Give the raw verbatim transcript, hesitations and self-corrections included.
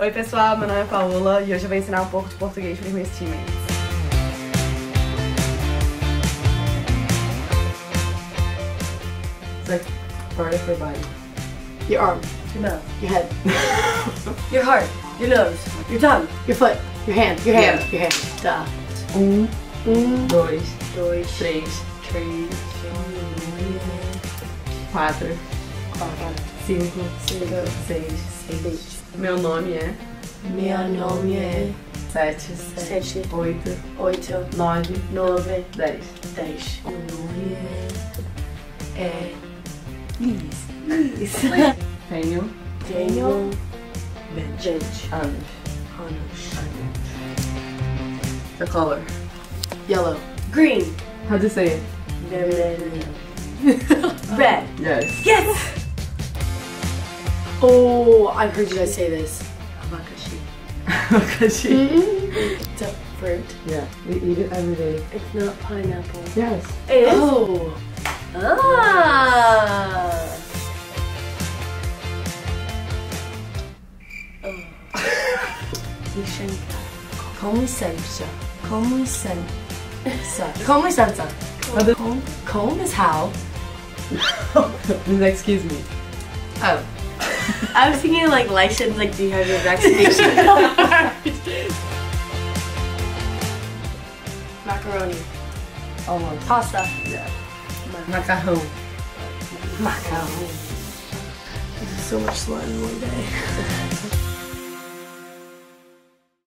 Oi pessoal, meu nome é Paola e hoje eu vou ensinar um pouco de português para os meus teammates. It's like part of your body. Your arm, Your mouth, your head, your heart, your nose, your tongue, your foot, your hand, your hand, Yeah. your hand. tá. Um, Um, dois, Dois, três, três, quatro, quatro, cinco, cinco, seis. seis. Meu nome é Meu nome é sete, sete, oito, oito, nove, nove, dez. dez. Meu nome é... é... Liz. Liz. Tenho Tenho... vinte anos. anos. The color. yellow, Green. How to say it? Red. Yes. Yes! Oh, I've heard you guys say this. Abacaxi. Abacaxi. It's a fruit. Yeah, we eat it every day. It's not pineapple. Yes. It is? Oh, Ah! Licença. Com licença. Com licença. Com licença. How do- Com, com is how. Excuse me. Oh. I was thinking like license, like do you have your vaccination? Macaroni. Almost. Pasta. Yeah. Macarrão. Macaroni. This is so much slime in one day.